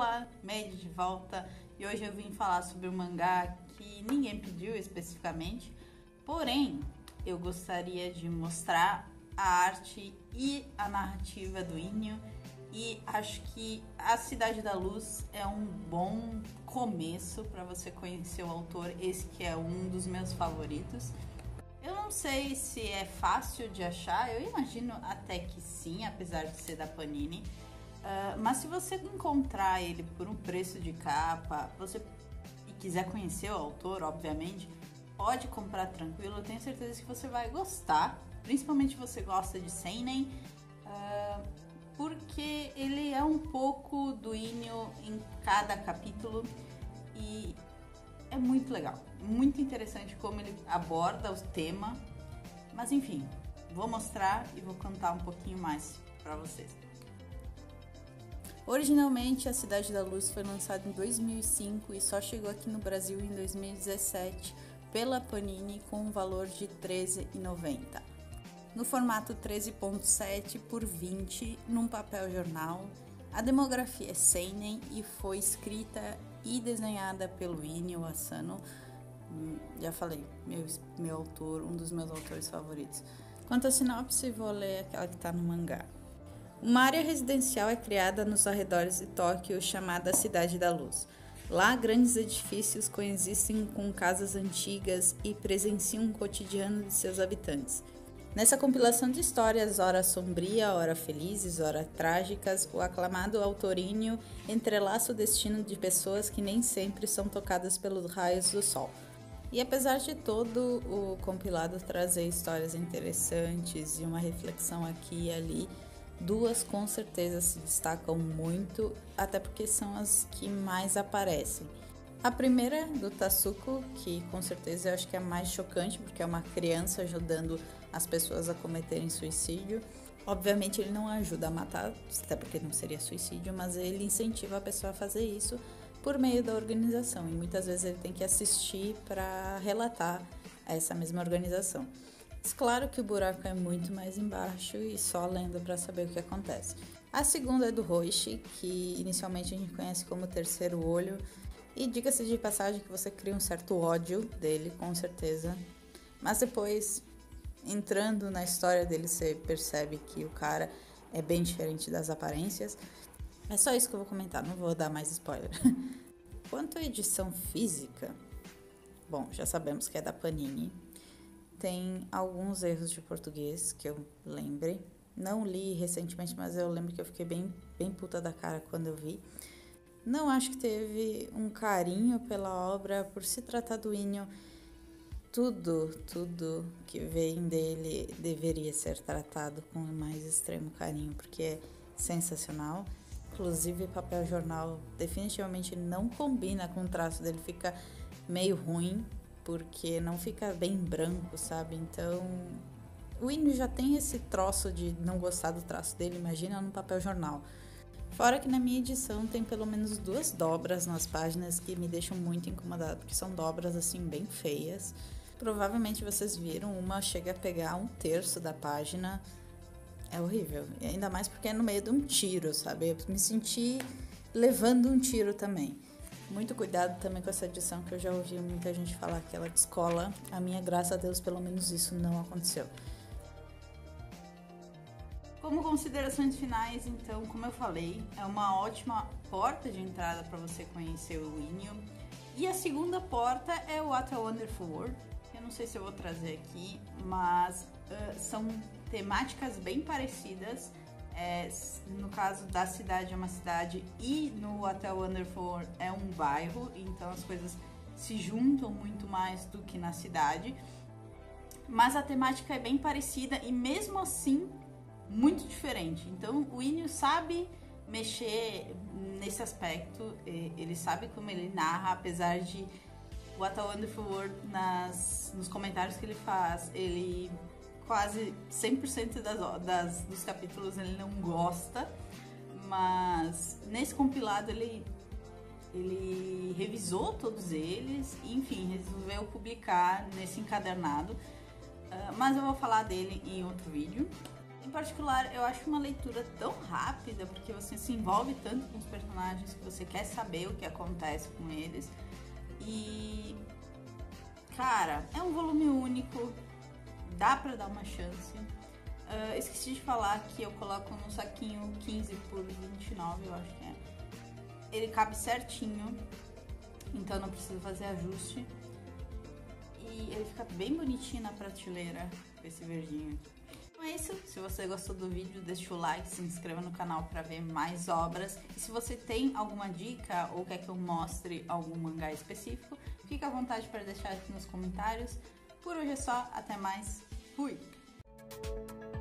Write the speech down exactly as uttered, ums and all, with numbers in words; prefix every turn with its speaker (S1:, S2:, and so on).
S1: Olá, Made de volta, e hoje eu vim falar sobre um mangá que ninguém pediu especificamente, porém eu gostaria de mostrar a arte e a narrativa do Inyo, e acho que A Cidade da Luz é um bom começo para você conhecer o autor, esse que é um dos meus favoritos. Eu não sei se é fácil de achar, eu imagino até que sim, apesar de ser da Panini. Uh, mas se você encontrar ele por um preço de capa, você e quiser conhecer o autor, obviamente, pode comprar tranquilo. Eu tenho certeza que você vai gostar, principalmente se você gosta de seinen, uh, porque ele é um pouco do Inyo em cada capítulo e é muito legal, muito interessante como ele aborda o tema. Mas enfim, vou mostrar e vou contar um pouquinho mais para vocês. Originalmente, A Cidade da Luz foi lançado em dois mil e cinco e só chegou aqui no Brasil em dois mil e dezessete pela Panini com um valor de treze reais e noventa centavos. No formato treze ponto sete por vinte, num papel jornal. A demografia é seinen e foi escrita e desenhada pelo Inyo Asano. Já falei, meu, meu autor, um dos meus autores favoritos. Quanto à sinopse, vou ler aquela que está no mangá. Uma área residencial é criada nos arredores de Tóquio chamada Cidade da Luz. Lá, grandes edifícios coexistem com casas antigas e presenciam o cotidiano de seus habitantes. Nessa compilação de histórias, ora sombria, ora felizes, ora trágicas, o aclamado autor Inyo entrelaça o destino de pessoas que nem sempre são tocadas pelos raios do sol. E apesar de todo o compilado trazer histórias interessantes e uma reflexão aqui e ali, duas com certeza se destacam muito, até porque são as que mais aparecem. A primeira, do Tatsuko, que com certeza eu acho que é a mais chocante, porque é uma criança ajudando as pessoas a cometerem suicídio. Obviamente ele não ajuda a matar, até porque não seria suicídio, mas ele incentiva a pessoa a fazer isso por meio da organização. E muitas vezes ele tem que assistir para relatar essa mesma organização. Mas claro que o buraco é muito mais embaixo e só lendo para saber o que acontece. A segunda é do Hoichi, que inicialmente a gente conhece como Terceiro Olho. E diga-se de passagem que você cria um certo ódio dele, com certeza. Mas depois, entrando na história dele, você percebe que o cara é bem diferente das aparências. É só isso que eu vou comentar, não vou dar mais spoiler. Quanto à edição física, bom, já sabemos que é da Panini. Tem alguns erros de português que eu lembre. Não li recentemente, mas eu lembro que eu fiquei bem, bem puta da cara quando eu vi. Não acho que teve um carinho pela obra por se tratar do Inyo. Tudo, tudo que vem dele deveria ser tratado com o mais extremo carinho, porque é sensacional. Inclusive, papel jornal definitivamente não combina com o traço dele, fica meio ruim, porque não fica bem branco, sabe? Então, o Inyo já tem esse troço de não gostar do traço dele, imagina no papel jornal. Fora que na minha edição tem pelo menos duas dobras nas páginas que me deixam muito incomodada, porque são dobras assim bem feias. Provavelmente vocês viram, uma chega a pegar um terço da página. É horrível, e ainda mais porque é no meio de um tiro, sabe? Eu me senti levando um tiro também. Muito cuidado também com essa edição, que eu já ouvi muita gente falar que ela descola. A minha, graças a Deus, pelo menos isso não aconteceu. Como considerações finais, então, como eu falei, é uma ótima porta de entrada para você conhecer o Inyo. E a segunda porta é o What a Wonderful World. Eu não sei se eu vou trazer aqui, mas uh, são temáticas bem parecidas. É, no caso da cidade é uma cidade e no What a Wonderful World é um bairro, então as coisas se juntam muito mais do que na cidade. Mas a temática é bem parecida e mesmo assim muito diferente. Então o Inyo sabe mexer nesse aspecto, ele sabe como ele narra, apesar de What a Wonderful World nas, nos comentários que ele faz, ele quase cem por cento das, das, dos capítulos ele não gosta, mas nesse compilado ele, ele revisou todos eles e enfim, resolveu publicar nesse encadernado, uh, mas eu vou falar dele em outro vídeo. Em particular, eu acho uma leitura tão rápida, porque você se envolve tanto com os personagens que você quer saber o que acontece com eles. E, cara, é um volume único, dá pra dar uma chance. Uh, esqueci de falar que eu coloco no saquinho quinze por vinte e nove, eu acho que é. Ele cabe certinho, então não preciso fazer ajuste. E ele fica bem bonitinho na prateleira, com esse verdinho. Então é isso. Se você gostou do vídeo, deixa o like, se inscreva no canal para ver mais obras. E se você tem alguma dica ou quer que eu mostre algum mangá específico, fique à vontade para deixar aqui nos comentários. Por hoje é só, até mais, fui!